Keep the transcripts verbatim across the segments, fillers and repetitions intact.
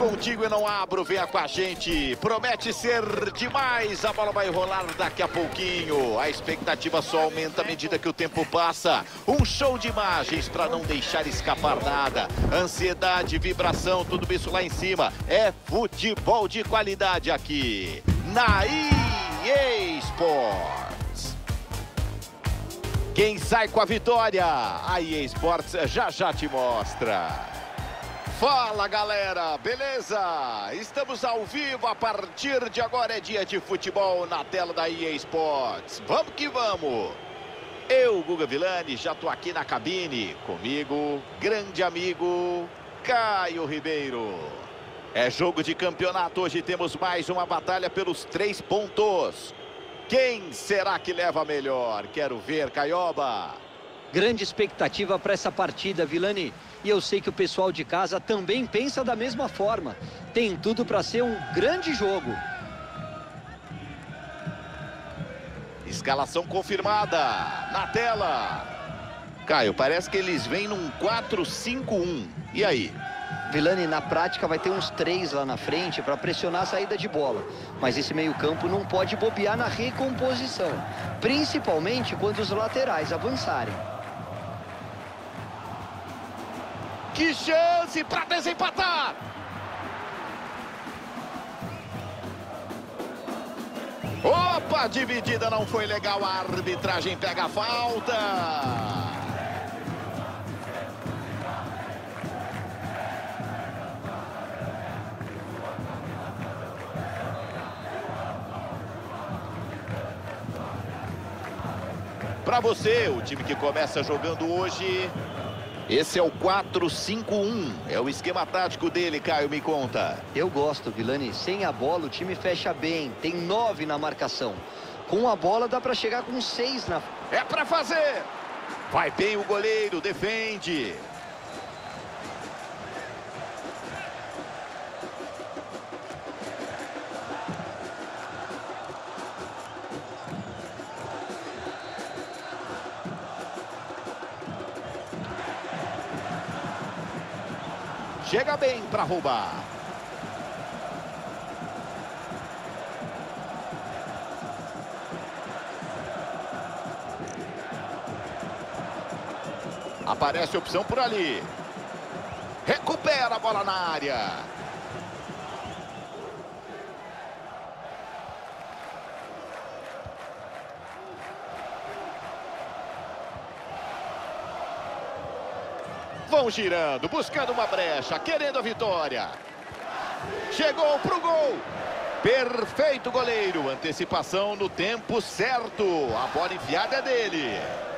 contigo e não abro, venha com a gente. Promete ser demais, a bola vai rolar daqui a pouquinho. A expectativa só aumenta à medida que o tempo passa. Um show de imagens para não deixar escapar nada. Ansiedade, vibração, tudo isso lá em cima. É futebol de qualidade aqui, na E A Sports. Quem sai com a vitória? A E A Sports já já te mostra. Fala galera, beleza? Estamos ao vivo, a partir de agora é dia de futebol na tela da E A Sports. Vamos que vamos! Eu, Guga Villani, já tô aqui na cabine. Comigo, grande amigo Caio Ribeiro. É jogo de campeonato, hoje temos mais uma batalha pelos três pontos. Quem será que leva a melhor? Quero ver, Caioba. Grande expectativa para essa partida, Villani. E eu sei que o pessoal de casa também pensa da mesma forma. Tem tudo para ser um grande jogo. Escalação confirmada na tela. Caio, parece que eles vêm num quatro cinco um. E aí? Villani, na prática vai ter uns três lá na frente para pressionar a saída de bola. Mas esse meio-campo não pode bobear na recomposição, principalmente quando os laterais avançarem. Que chance para desempatar! Opa, dividida não foi legal, a arbitragem pega a falta. Para você, o time que começa jogando hoje, esse é o quatro cinco um, é o esquema tático dele, Caio, me conta. Eu gosto, Villani, sem a bola o time fecha bem, tem nove na marcação. Com a bola dá para chegar com seis na... É para fazer! Vai bem o goleiro, defende. Chega bem para roubar. Aparece opção por ali. Recupera a bola na área. Vão girando, buscando uma brecha, querendo a vitória. Chegou pro gol. Perfeito, goleiro. Antecipação no tempo certo. A bola enfiada é dele.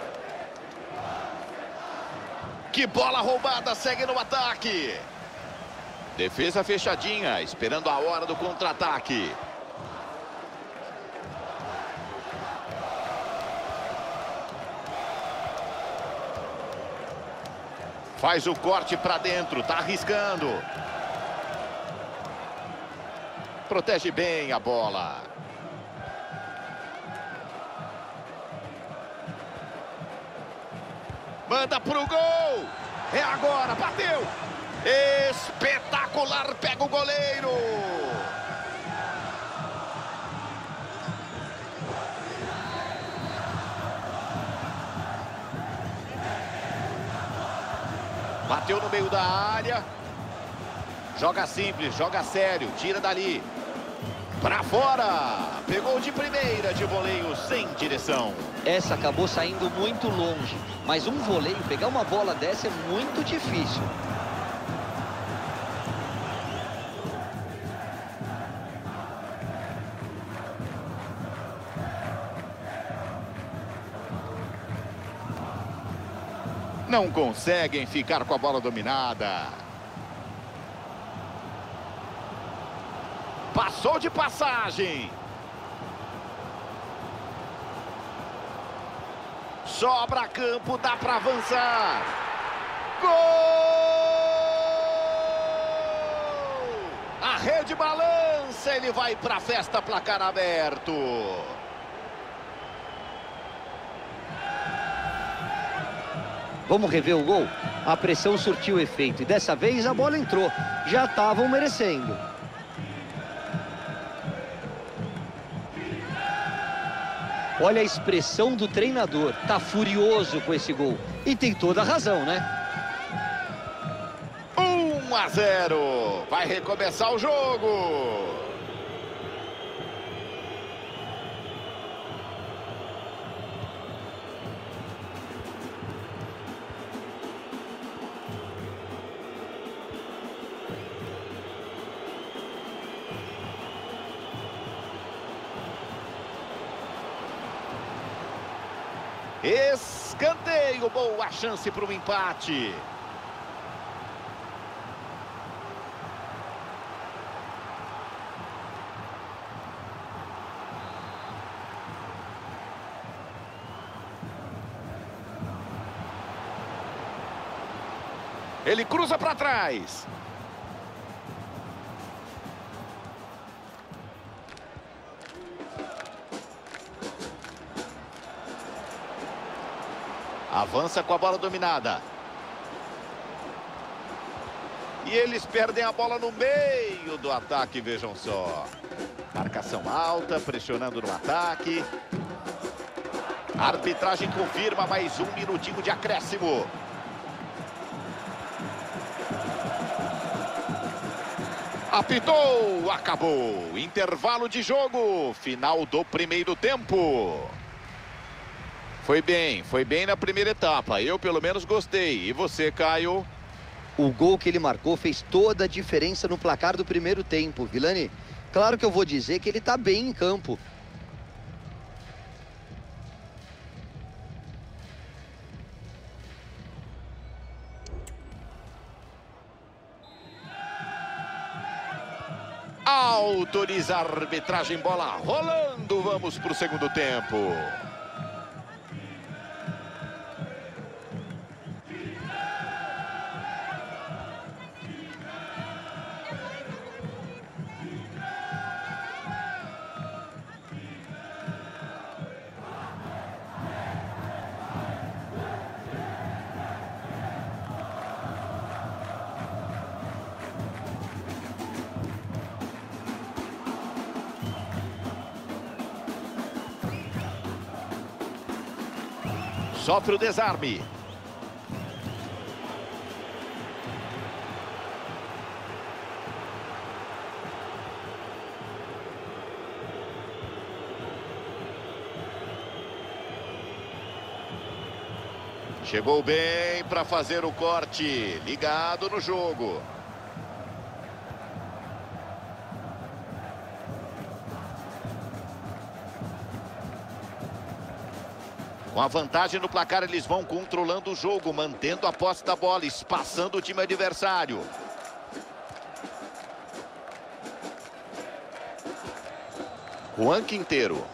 Que bola roubada, segue no ataque. Defesa fechadinha, esperando a hora do contra-ataque. Faz o corte para dentro, tá arriscando. Protege bem a bola. Manda pro gol. É agora, bateu. Espetacular, pega o goleiro. Bateu no meio da área. Joga simples, joga sério, tira dali. Pra fora. Pegou de primeira, de voleio, sem direção. Essa acabou saindo muito longe. Mas um voleio, pegar uma bola dessa é muito difícil. Não conseguem ficar com a bola dominada. Passou de passagem. Sobra campo, dá para avançar. Gol! A rede balança, ele vai para a festa, placar aberto. Vamos rever o gol? A pressão surtiu efeito e dessa vez a bola entrou. Já estavam merecendo. Olha a expressão do treinador. Tá furioso com esse gol. E tem toda a razão, né? um a zero. Vai recomeçar o jogo. Escanteio, boa chance para o empate. Ele cruza para trás. Avança com a bola dominada. E eles perdem a bola no meio do ataque, vejam só. Marcação alta, pressionando no ataque. A arbitragem confirma mais um minutinho de acréscimo. Apitou, acabou. Intervalo de jogo, final do primeiro tempo. Foi bem, foi bem na primeira etapa. Eu, pelo menos, gostei. E você, Caio? O gol que ele marcou fez toda a diferença no placar do primeiro tempo, Vilani. Claro que eu vou dizer que ele tá bem em campo. Autoriza a arbitragem, bola rolando. Vamos para o segundo tempo. Sofre o desarme. Chegou bem para fazer o corte. Ligado no jogo. Com a vantagem no placar, eles vão controlando o jogo, mantendo a posse da bola, espaçando o time adversário. Juan Quinteiro.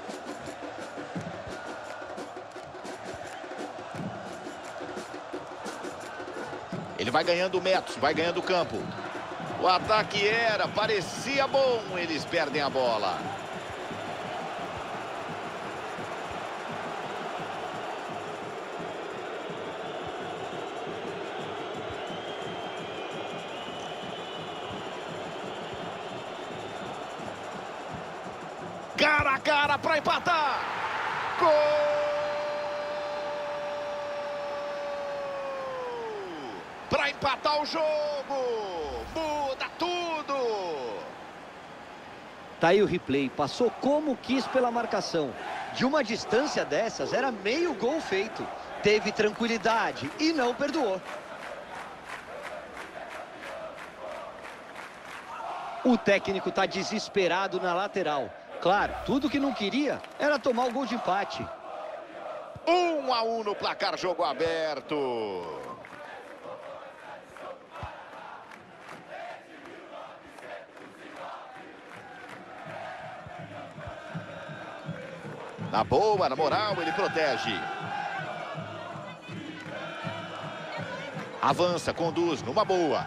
Ele vai ganhando metros, vai ganhando campo. O ataque era, parecia bom, eles perdem a bola. Cara a cara para empatar. Gol! Para empatar o jogo. Muda tudo. Tá aí o replay. Passou como quis pela marcação. De uma distância dessas, era meio gol feito. Teve tranquilidade e não perdoou. O técnico tá desesperado na lateral. Claro, tudo que não queria era tomar o gol de empate. Um a um no placar, jogo aberto. Na boa, na moral, ele protege. Avança, conduz, numa boa.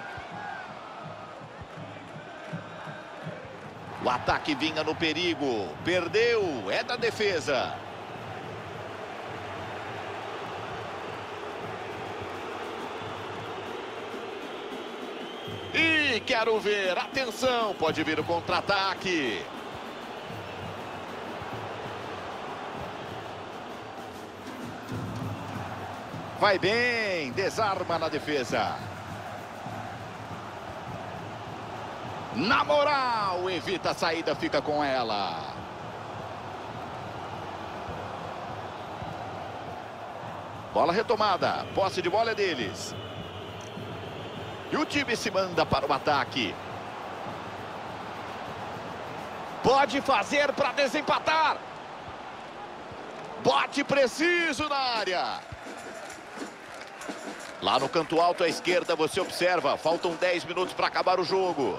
O ataque vinha no perigo. Perdeu, é da defesa. E quero ver, atenção, pode vir o contra-ataque. Vai bem, desarma na defesa. Na moral, evita a saída, fica com ela. Bola retomada, posse de bola é deles. E o time se manda para o ataque. Pode fazer para desempatar. Bote preciso na área. Lá no canto alto à esquerda você observa, faltam dez minutos para acabar o jogo.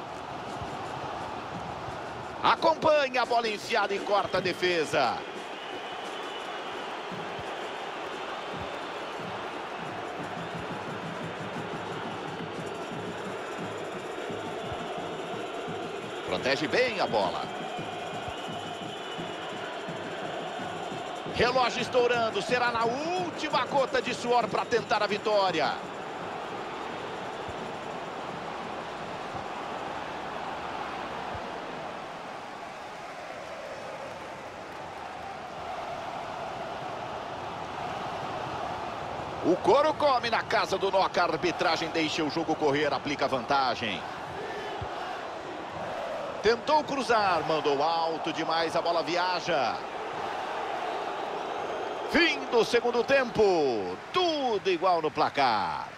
Acompanha a bola enfiada e corta a defesa. Protege bem a bola. Relógio estourando, será na última gota de suor para tentar a vitória. O couro come na casa do Noca, a arbitragem deixa o jogo correr, aplica vantagem. Tentou cruzar, mandou alto demais, a bola viaja. Fim do segundo tempo, tudo igual no placar.